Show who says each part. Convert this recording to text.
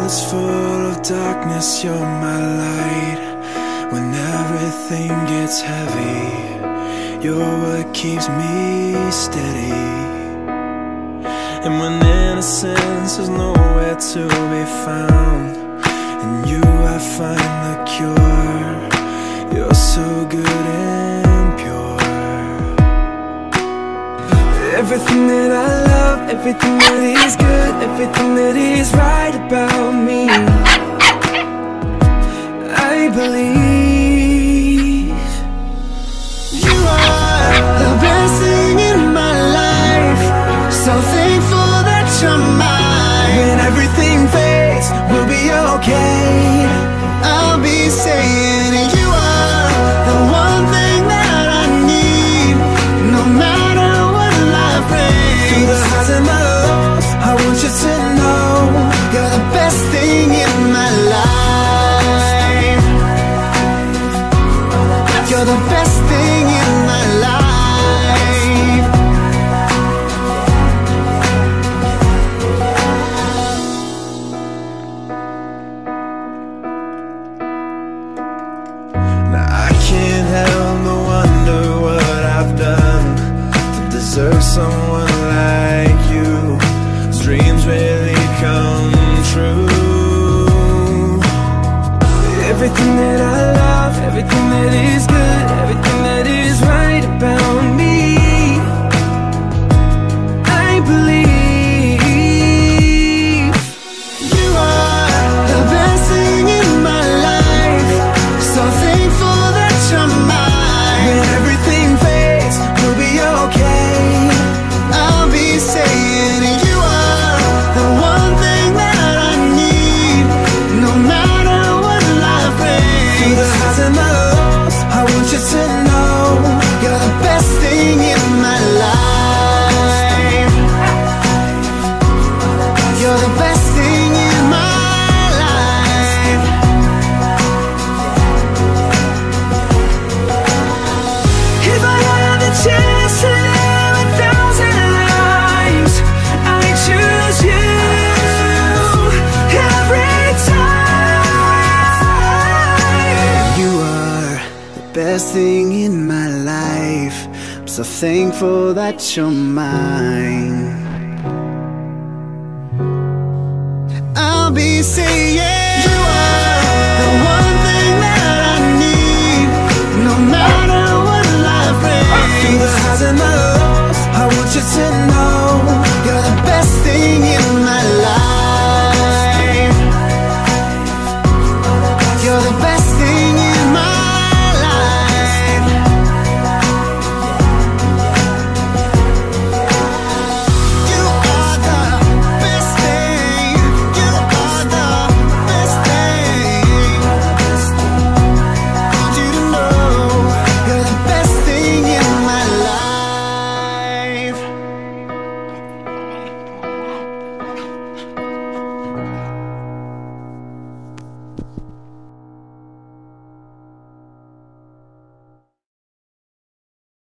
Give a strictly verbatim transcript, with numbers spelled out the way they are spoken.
Speaker 1: is full of darkness, you're my light. When everything gets heavy, you're what keeps me steady. And when innocence is nowhere to be found, in you I find the cure. You're so good and pure. Everything that I love, everything that is good, everything that is right about me, I believe. You are the best thing in my life, so thankful that you're mine. When everything fades, we'll be okay. I'll be saying you are the one thing that I need, no matter what life brings. Through the highs and the lows, I want you to know you're the best thing in my life. You're the best thing in my life. Now I can't help but wonder what I've done to deserve someone like you, whose dreams really come true. Everything that I love, everything that is good, everything that is right about me, I believe. You are the best thing in my life, so thankful that you're mine. When everything fades, we'll be okay. I'll be saying you are the one thing that I need, no matter what life brings. Through the highs and the lows, I want you to know you're the best thing in my life. You're the best thing in my life. If I had the chance to live a thousand lives, I choose you every time. You are the best thing in my life, I'm so thankful that you're mine. I'll be saying you are the one thing that I need, no matter what life brings. Through the highs and the lows, I want you to know you're the best thing in